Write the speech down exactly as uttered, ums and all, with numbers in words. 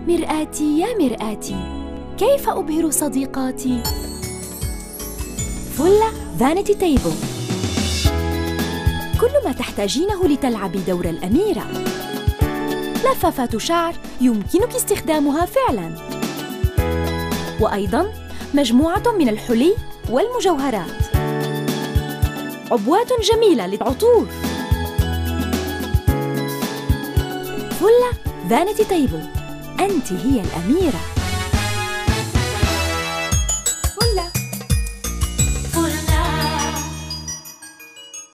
مرآتي يا مرآتي، كيف أبهر صديقاتي؟ فلة فانيتي تيبل، كل ما تحتاجينه لتلعبي دور الأميرة. لفافات شعر يمكنك استخدامها فعلاً، وأيضاً مجموعة من الحلي والمجوهرات، عبوات جميلة للعطور. فلة فانيتي تيبل، أنت هي الأميرة.